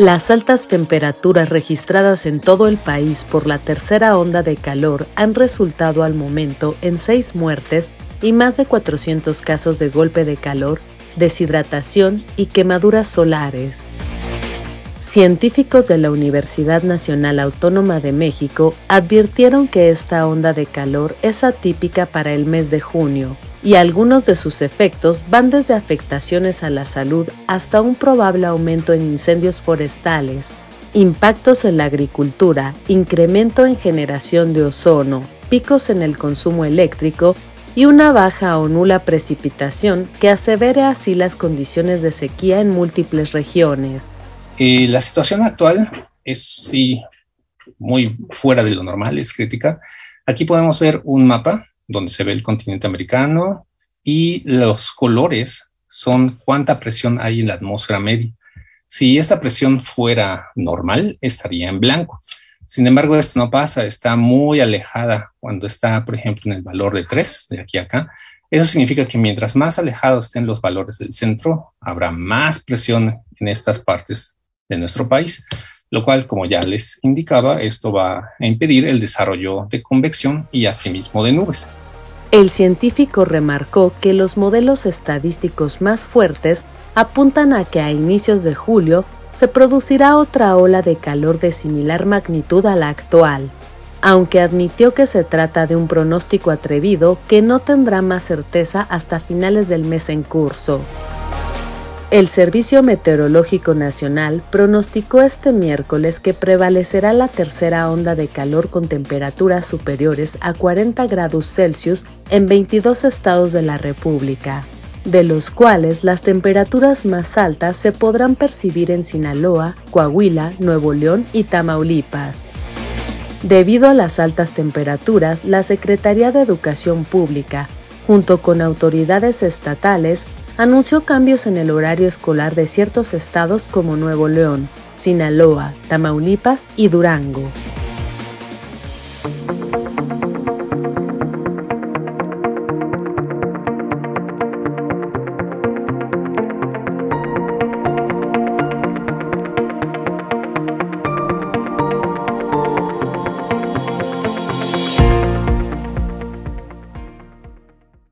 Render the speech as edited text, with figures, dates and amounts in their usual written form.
Las altas temperaturas registradas en todo el país por la tercera onda de calor han resultado al momento en 6 muertes y más de 400 casos de golpe de calor, deshidratación y quemaduras solares. Científicos de la Universidad Nacional Autónoma de México advirtieron que esta onda de calor es atípica para el mes de junio, y algunos de sus efectos van desde afectaciones a la salud hasta un probable aumento en incendios forestales, impactos en la agricultura, incremento en generación de ozono, picos en el consumo eléctrico y una baja o nula precipitación que asevere así las condiciones de sequía en múltiples regiones. La situación actual es sí muy fuera de lo normal, es crítica. Aquí podemos ver un mapa donde se ve el continente americano y los colores son cuánta presión hay en la atmósfera media. Si esta presión fuera normal, estaría en blanco. Sin embargo, esto no pasa, está muy alejada cuando está, por ejemplo, en el valor de 3, de aquí a acá. Eso significa que mientras más alejados estén los valores del centro, habrá más presión en estas partes de nuestro país, lo cual, como ya les indicaba, esto va a impedir el desarrollo de convección y asimismo de nubes. El científico remarcó que los modelos estadísticos más fuertes apuntan a que a inicios de julio se producirá otra ola de calor de similar magnitud a la actual, aunque admitió que se trata de un pronóstico atrevido que no tendrá más certeza hasta finales del mes en curso. El Servicio Meteorológico Nacional pronosticó este miércoles que prevalecerá la tercera onda de calor con temperaturas superiores a 40 grados Celsius en 22 estados de la República, de los cuales las temperaturas más altas se podrán percibir en Sinaloa, Coahuila, Nuevo León y Tamaulipas. Debido a las altas temperaturas, la Secretaría de Educación Pública, junto con autoridades estatales, anunció cambios en el horario escolar de ciertos estados como Nuevo León, Sinaloa, Tamaulipas y Durango.